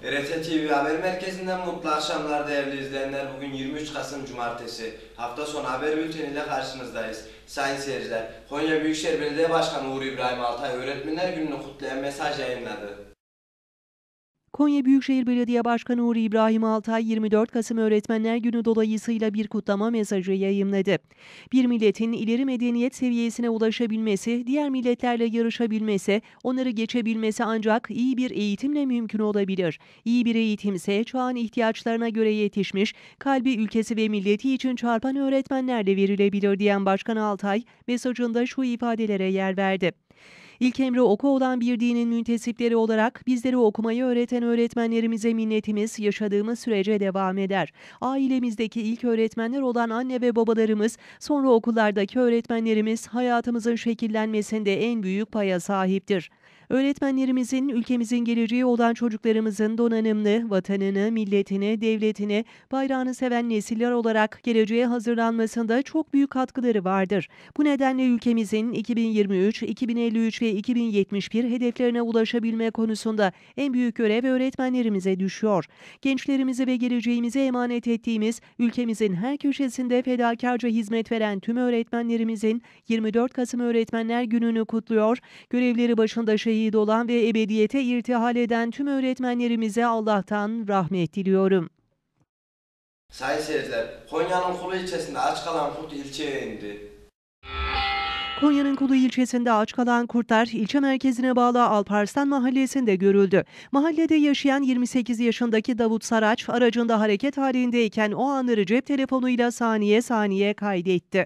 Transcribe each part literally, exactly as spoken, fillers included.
R T T V Haber Merkezi'nden mutlu akşamlar değerli izleyenler. Bugün yirmi üç Kasım Cumartesi. Hafta sonu haber bülteniyle karşınızdayız. Sayın seyirciler, Konya Büyükşehir Belediye Başkanı Uğur İbrahim Altay Öğretmenler Günü'nü kutlayan mesaj yayınladı. Konya Büyükşehir Belediye Başkanı Uğur İbrahim Altay yirmi dört Kasım Öğretmenler Günü dolayısıyla bir kutlama mesajı yayımladı. Bir milletin ileri medeniyet seviyesine ulaşabilmesi, diğer milletlerle yarışabilmesi, onları geçebilmesi ancak iyi bir eğitimle mümkün olabilir. İyi bir eğitimse çağın ihtiyaçlarına göre yetişmiş, kalbi ülkesi ve milleti için çarpan öğretmenlerle verilebilir diyen Başkan Altay mesajında şu ifadelere yer verdi. İlk emri oku olan bir dinin müntesipleri olarak bizleri okumayı öğreten öğretmenlerimize minnetimiz yaşadığımız sürece devam eder. Ailemizdeki ilk öğretmenler olan anne ve babalarımız, sonra okullardaki öğretmenlerimiz hayatımızın şekillenmesinde en büyük paya sahiptir. Öğretmenlerimizin ülkemizin geleceği olan çocuklarımızın donanımlı, vatanını, milletini, devletini, bayrağını seven nesiller olarak geleceğe hazırlanmasında çok büyük katkıları vardır. Bu nedenle ülkemizin iki bin yirmi üç, iki bin elli üç ve iki bin yetmiş bir hedeflerine ulaşabilme konusunda en büyük görev öğretmenlerimize düşüyor. Gençlerimizi ve geleceğimize emanet ettiğimiz, ülkemizin her köşesinde fedakarca hizmet veren tüm öğretmenlerimizin yirmi dört Kasım Öğretmenler Günü'nü kutluyor, görevleri başında şehit olan ve ebediyete irtihal eden tüm öğretmenlerimize Allah'tan rahmet diliyorum. Sayın seyirciler, Konya'nın Kulu ilçesinde aç kalan kurt ilçeye indi. Konya'nın Kulu ilçesinde aç kalan kurtlar ilçe merkezine bağlı Alparslan mahallesinde görüldü. Mahallede yaşayan yirmi sekiz yaşındaki Davut Saraç aracında hareket halindeyken o anları cep telefonuyla saniye saniye kaydetti.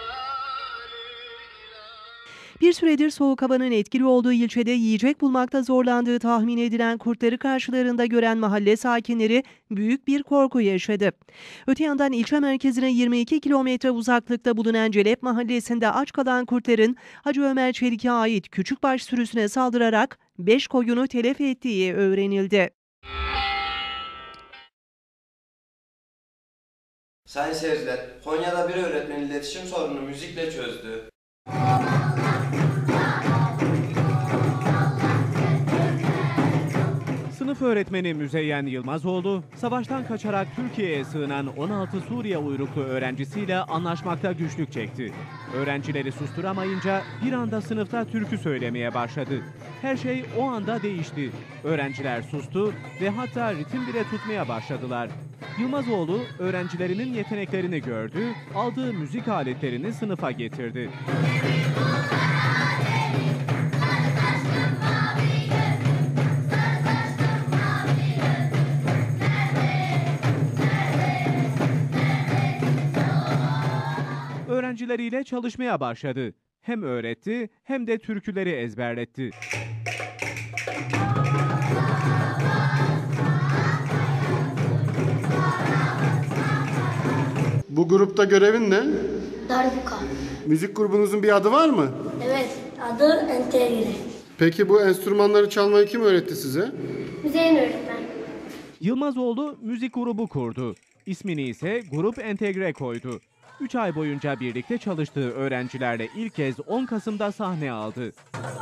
Bir süredir soğuk havanın etkili olduğu ilçede yiyecek bulmakta zorlandığı tahmin edilen kurtları karşılarında gören mahalle sakinleri büyük bir korku yaşadı. Öte yandan ilçe merkezine yirmi iki kilometre uzaklıkta bulunan Celep mahallesinde aç kalan kurtların Hacı Ömer Çelik'e ait küçükbaş sürüsüne saldırarak beş koyunu telef ettiği öğrenildi. Sayın seyirciler, Konya'da bir öğretmen iletişim sorununu müzikle çözdü. Sınıf öğretmeni Müzeyyen Yılmazoğlu, savaştan kaçarak Türkiye'ye sığınan on altı Suriye uyruklu öğrencisiyle anlaşmakta güçlük çekti. Öğrencileri susturamayınca bir anda sınıfta türkü söylemeye başladı. Her şey o anda değişti. Öğrenciler sustu ve hatta ritim bile tutmaya başladılar. Yılmazoğlu öğrencilerinin yeteneklerini gördü, aldığı müzik aletlerini sınıfa getirdi. Öğrencileriyle çalışmaya başladı. Hem öğretti hem de türküleri ezberletti. Bu grupta görevin ne? Darbuka. Müzik grubunuzun bir adı var mı? Evet, adı Entegre. Peki bu enstrümanları çalmayı kim öğretti size? Müzeyyen öğretmen. Yılmazoğlu müzik grubu kurdu. İsmini ise Grup Entegre koydu. üç ay boyunca birlikte çalıştığı öğrencilerle ilk kez on Kasım'da sahne aldı.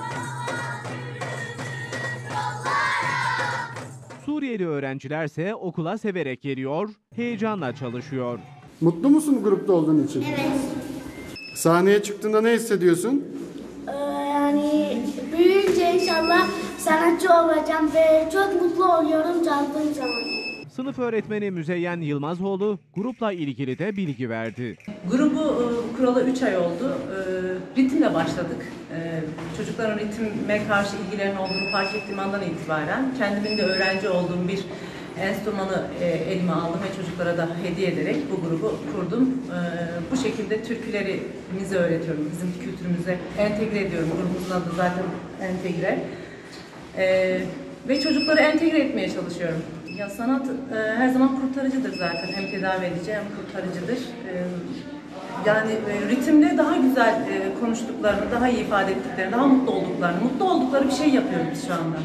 Suriyeli öğrencilerse okula severek geliyor, heyecanla çalışıyor. Mutlu musun grupta olduğun için? Evet. Sahneye çıktığında ne hissediyorsun? Ee, yani büyüyünce inşallah sanatçı olacağım ve çok mutlu oluyorum çaldığım zaman. Sınıf öğretmeni Müzeyyen Yılmazoğlu grupla ilgili de bilgi verdi. Grubu e, kuralı üç ay oldu. E, ritimle başladık. E, çocukların ritme karşı ilgilerinin olduğunu fark ettiğim andan itibaren kendimin de öğrenci olduğum bir enstrümanı e, elime aldım ve çocuklara da hediye ederek bu grubu kurdum. E, bu şekilde türkülerimizi öğretiyorum. Bizim kültürümüze entegre ediyorum. Grubumuzun adı zaten Entegre. E, ve çocukları entegre etmeye çalışıyorum. Ya sanat e, her zaman kurtarıcıdır zaten. Hem tedavi edici hem kurtarıcıdır. E, yani e, ritimde daha güzel e, konuştuklarını, daha iyi ifade ettiklerini, daha mutlu olduklarını, mutlu oldukları bir şey yapıyoruz biz şu anda.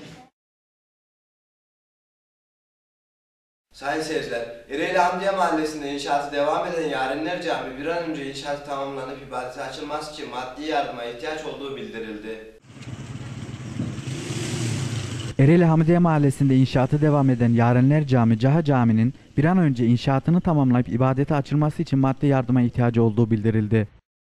Sayın seyirciler, Ereğli Hamdiye Mahallesi'nde inşaatı devam eden Yarenler Camii bir an önce inşaatı tamamlanıp ibadete açılması için maddi yardıma ihtiyaç olduğu bildirildi. Ereğli Hamidiye Mahallesi'nde inşaatı devam eden Yarenler Camii Caha Camii'nin bir an önce inşaatını tamamlayıp ibadete açılması için maddi yardıma ihtiyacı olduğu bildirildi.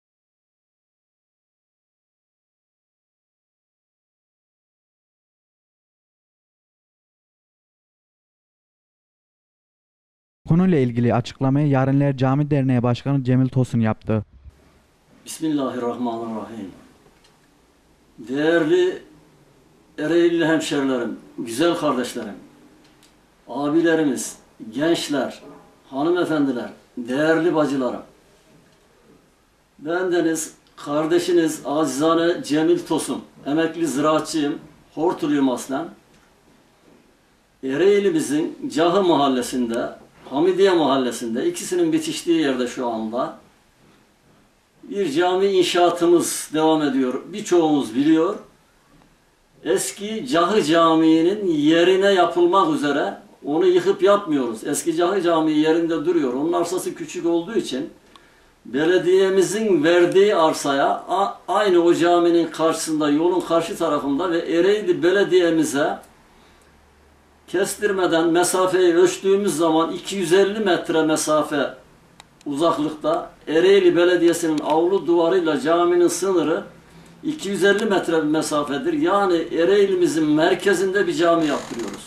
Konuyla ilgili açıklamayı Yarenler Cami Derneği Başkanı Cemil Tosun yaptı. Bismillahirrahmanirrahim. Değerli Ereğli hemşerilerim, güzel kardeşlerim, abilerimiz, gençler, hanımefendiler, değerli bacılarım. Bendeniz, kardeşiniz acizane Cemil Tosun, emekli ziraatçıyım, Hortuluyum aslen. Ereğli'mizin Cahı mahallesinde, Hamidiye mahallesinde, ikisinin bitiştiği yerde şu anda bir cami inşaatımız devam ediyor. Birçoğumuz biliyor. Eski Cahı Camii'nin yerine yapılmak üzere, onu yıkıp yapmıyoruz. Eski Cahı Camii yerinde duruyor. Onun arsası küçük olduğu için belediyemizin verdiği arsaya aynı o caminin karşısında, yolun karşı tarafında ve Ereğli belediyemize kestirmeden mesafeyi ölçtüğümüz zaman iki yüz elli metre mesafe uzaklıkta Ereğli Belediyesi'nin avlu duvarıyla caminin sınırı iki yüz elli metre bir mesafedir. Yani Ereğli'mizin merkezinde bir cami yaptırıyoruz.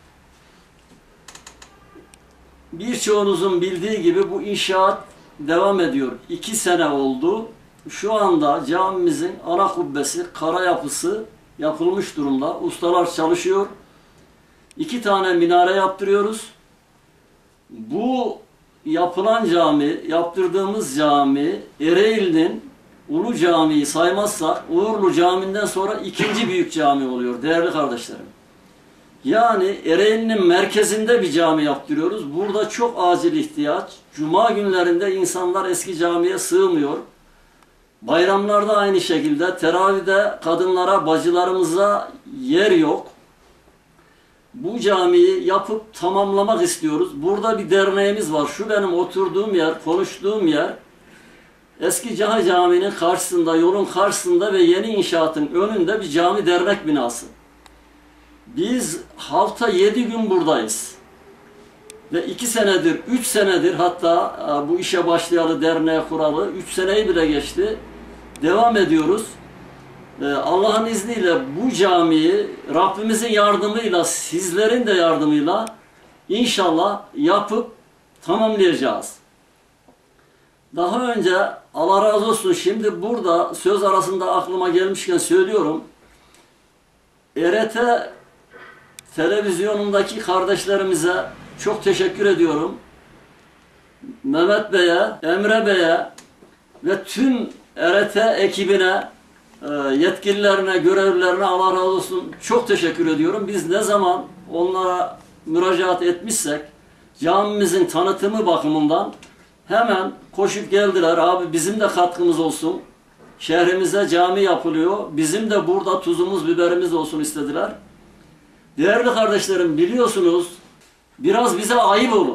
Birçoğunuzun bildiği gibi bu inşaat devam ediyor. İki sene oldu. Şu anda camimizin ana kubbesi, kara yapısı yapılmış durumda. Ustalar çalışıyor. İki tane minare yaptırıyoruz. Bu yapılan cami, yaptırdığımız cami, Ereğli'nin Ulu Camii'yi saymazsak Uğurlu Camii'nden sonra ikinci büyük cami oluyor değerli kardeşlerim. Yani Ereğli'nin merkezinde bir cami yaptırıyoruz. Burada çok acil ihtiyaç. Cuma günlerinde insanlar eski camiye sığmıyor. Bayramlarda aynı şekilde, teravihde kadınlara, bacılarımıza yer yok. Bu camiyi yapıp tamamlamak istiyoruz. Burada bir derneğimiz var. Şu benim oturduğum yer, konuştuğum yer. Eski Cahı Camii'nin karşısında, yolun karşısında ve yeni inşaatın önünde bir cami dernek binası. Biz hafta yedi gün buradayız. Ve iki senedir, üç senedir hatta bu işe başlayalı, derneğe kuralı, üç seneyi bile geçti. Devam ediyoruz. Allah'ın izniyle bu camiyi Rabbimizin yardımıyla, sizlerin de yardımıyla inşallah yapıp tamamlayacağız. Daha önce Allah razı olsun, şimdi burada söz arasında aklıma gelmişken söylüyorum. E R T televizyonundaki kardeşlerimize çok teşekkür ediyorum. Mehmet Bey'e, Emre Bey'e ve tüm E R T ekibine, yetkililerine, görevlilerine Allah razı olsun çok teşekkür ediyorum. Biz ne zaman onlara müracaat etmişsek camimizin tanıtımı bakımından hemen koşup geldiler. Abi bizim de katkımız olsun. Şehrimize cami yapılıyor. Bizim de burada tuzumuz, biberimiz olsun istediler. Değerli kardeşlerim, biliyorsunuz biraz bize ayıp olur.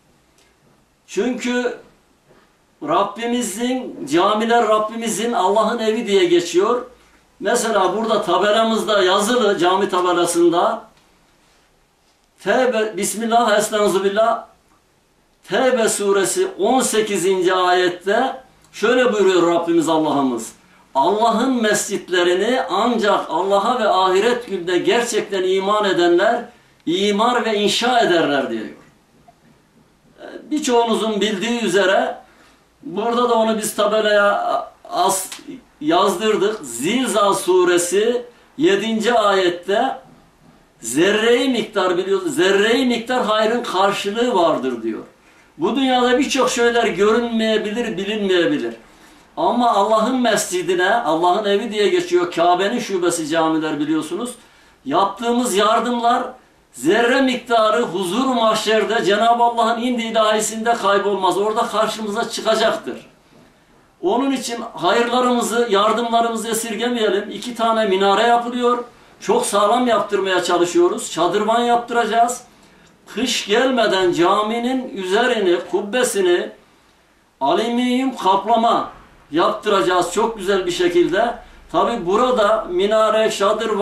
Çünkü Rabbimizin, camiler Rabbimizin, Allah'ın evi diye geçiyor. Mesela burada tabelamızda yazılı, cami tabelasında Tevbe, Bismillah, Estağfirullah, Tevbe suresi on sekizinci ayette şöyle buyuruyor Rabbimiz Allah'ımız. Allah'ın mescitlerini ancak Allah'a ve ahiret gününe gerçekten iman edenler imar ve inşa ederler diyor. Birçoğunuzun bildiği üzere burada da onu biz tabelaya as, yazdırdık. Zilzal suresi yedinci ayette zerre-i miktar biliyorsunuz. Zerre-i miktar hayrın karşılığı vardır diyor. Bu dünyada birçok şeyler görünmeyebilir, bilinmeyebilir. Ama Allah'ın mescidine, Allah'ın evi diye geçiyor, Kabe'nin şubesi camiler biliyorsunuz. Yaptığımız yardımlar zerre miktarı huzur mahşerde Cenab-ı Allah'ın indi ilahisinde kaybolmaz. Orada karşımıza çıkacaktır. Onun için hayırlarımızı, yardımlarımızı esirgemeyelim. İki tane minare yapılıyor. Çok sağlam yaptırmaya çalışıyoruz. Çadırvan yaptıracağız. Kış gelmeden caminin üzerini, kubbesini alüminyum kaplama yaptıracağız çok güzel bir şekilde. Tabi burada minare, şadırvan,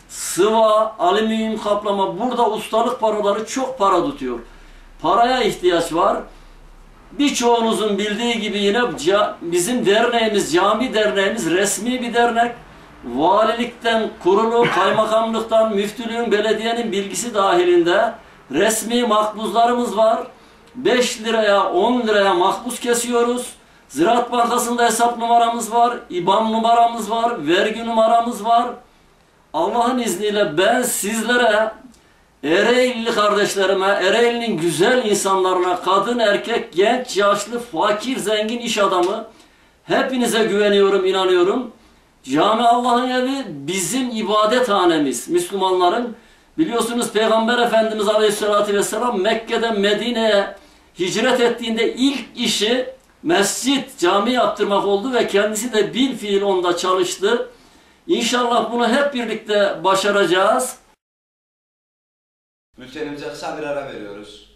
sıva, alüminyum kaplama, burada ustalık paraları çok para tutuyor. Paraya ihtiyaç var. Birçoğunuzun bildiği gibi yine bizim derneğimiz, cami derneğimiz resmi bir dernek. Valilikten kurulu, kaymakamlıktan, müftülüğün, belediyenin bilgisi dahilinde resmi makbuzlarımız var. beş liraya, on liraya makbuz kesiyoruz. Ziraat Bankası'nda hesap numaramız var, İBAN numaramız var, vergi numaramız var. Allah'ın izniyle ben sizlere, Ereğli kardeşlerime, Ereğli'nin güzel insanlarına, kadın, erkek, genç, yaşlı, fakir, zengin, iş adamı, hepinize güveniyorum, inanıyorum. Cami Allah'ın evi bizim ibadethanemiz, Müslümanların. Biliyorsunuz Peygamber Efendimiz Aleyhisselatü Vesselam Mekke'den Medine'ye hicret ettiğinde ilk işi mescit, cami yaptırmak oldu ve kendisi de bil fiil onda çalıştı. İnşallah bunu hep birlikte başaracağız. Bültenimize kısa bir ara veriyoruz.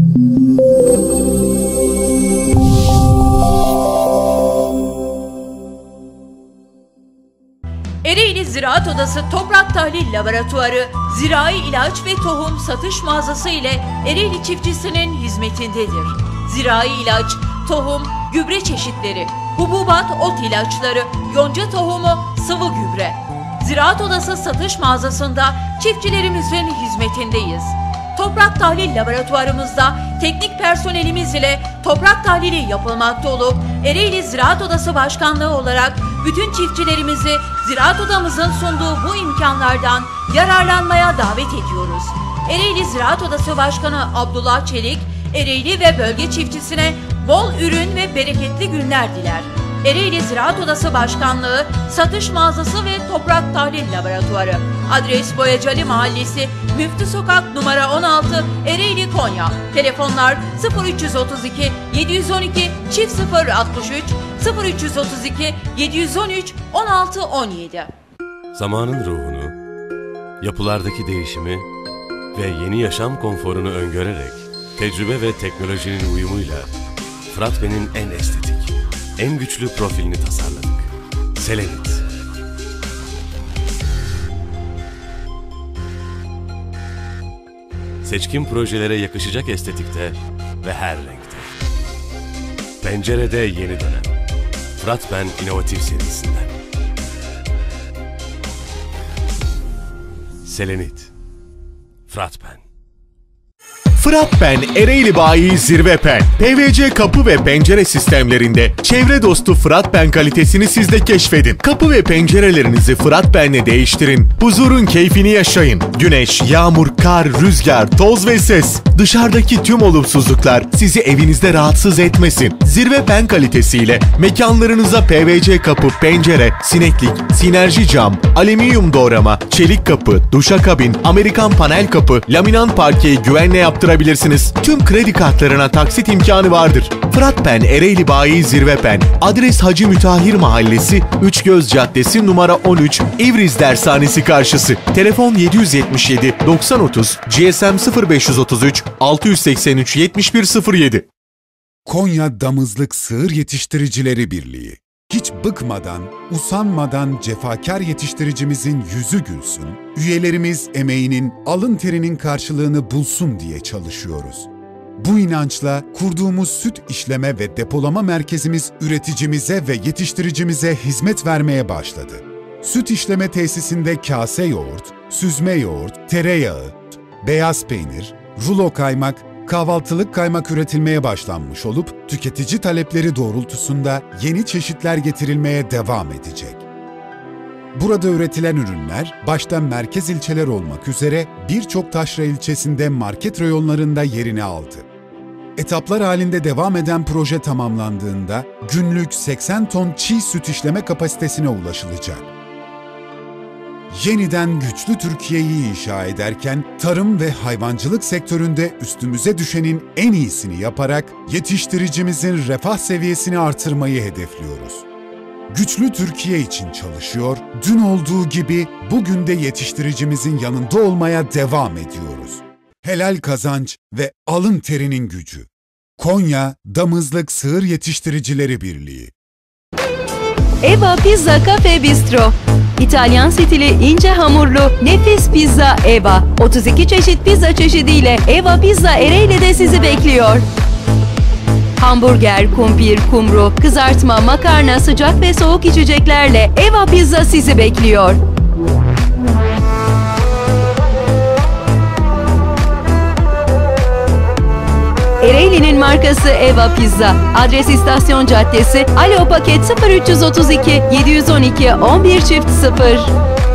Ereğli Ziraat Odası Toprak Tahlil Laboratuvarı, zirai ilaç ve tohum satış mağazası ile Ereğli çiftçisinin hizmetindedir. Zirai ilaç, tohum, gübre çeşitleri, hububat, ot ilaçları, yonca tohumu, sıvı gübre. Ziraat Odası satış mağazasında çiftçilerimizin hizmetindeyiz. Toprak tahlil laboratuvarımızda teknik personelimiz ile toprak tahlili yapılmakta olup Ereğli Ziraat Odası Başkanlığı olarak bütün çiftçilerimizi Ziraat Odamızın sunduğu bu imkanlardan yararlanmaya davet ediyoruz. Ereğli Ziraat Odası Başkanı Abdullah Çelik, Ereğli ve bölge çiftçisine bol ürün ve bereketli günler diler. Ereğli Ziraat Odası Başkanlığı, Satış Mağazası ve Toprak Tahlil Laboratuvarı. Adres Boyacali Mahallesi, Müftü Sokak numara on altı, Ereğli, Konya. Telefonlar sıfır üç otuz iki yedi yüz on iki çift sıfır altmış üç, sıfır üç otuz iki yedi yüz on üç on altı on yedi. Zamanın ruhunu, yapılardaki değişimi ve yeni yaşam konforunu öngörerek tecrübe ve teknolojinin uyumuyla Fıratben'in en estetik, en güçlü profilini tasarladık. Selenit. Seçkin projelere yakışacak estetikte ve her renkte. Pencerede yeni dönem. Fıratben inovatif serisinden. Selenit. Fıratben. Fıratben Ereğli Bayi Zirvepen. P V C kapı ve pencere sistemlerinde çevre dostu Fıratben kalitesini siz de keşfedin. Kapı ve pencerelerinizi Fıratben'le değiştirin. Huzurun keyfini yaşayın. Güneş, yağmur, kar, rüzgar, toz ve ses. Dışarıdaki tüm olumsuzluklar sizi evinizde rahatsız etmesin. Zirvepen kalitesiyle mekanlarınıza P V C kapı, pencere, sineklik, sinerji cam, alüminyum doğrama, çelik kapı, duşakabin, Amerikan panel kapı, laminant parkeyi güvenle yaptırabilirsiniz. Tüm kredi kartlarına taksit imkanı vardır. Fıratben Ereğli Bayi Zirvepen. Adres Hacı Mütahhir Mahallesi, Üçgöz Caddesi numara on üç, İvriz Dershanesi karşısı. Telefon yedi yüz yetmiş yedi doksan otuz, G S M sıfır beş otuz üç altı yüz seksen üç yetmiş bir sıfır yedi. Konya Damızlık Sığır Yetiştiricileri Birliği. Hiç bıkmadan, usanmadan cefakar yetiştiricimizin yüzü gülsün, üyelerimiz emeğinin, alın terinin karşılığını bulsun diye çalışıyoruz. Bu inançla kurduğumuz süt işleme ve depolama merkezimiz üreticimize ve yetiştiricimize hizmet vermeye başladı. Süt işleme tesisinde kase yoğurt, süzme yoğurt, tereyağı, beyaz peynir, rulo kaymak, kahvaltılık kaymak üretilmeye başlanmış olup tüketici talepleri doğrultusunda yeni çeşitler getirilmeye devam edecek. Burada üretilen ürünler başta merkez ilçeler olmak üzere birçok taşra ilçesinde market reyonlarında yerini aldı. Etaplar halinde devam eden proje tamamlandığında günlük seksen ton çiğ süt işleme kapasitesine ulaşılacak. Yeniden güçlü Türkiye'yi inşa ederken tarım ve hayvancılık sektöründe üstümüze düşenin en iyisini yaparak yetiştiricimizin refah seviyesini artırmayı hedefliyoruz. Güçlü Türkiye için çalışıyor, dün olduğu gibi bugün de yetiştiricimizin yanında olmaya devam ediyoruz. Helal kazanç ve alın terinin gücü. Konya Damızlık Sığır Yetiştiricileri Birliği. Eva Pizza Cafe Bistro. İtalyan stili ince hamurlu nefis pizza Eva. otuz iki çeşit pizza çeşidiyle Eva Pizza Ereğli'de sizi bekliyor. Hamburger, kumpir, kumru, kızartma, makarna, sıcak ve soğuk içeceklerle Eva Pizza sizi bekliyor. Ereğli'nin markası Eva Pizza. Adres İstasyon Caddesi. Alo paket sıfır üç otuz iki yedi on iki on bir çift sıfır.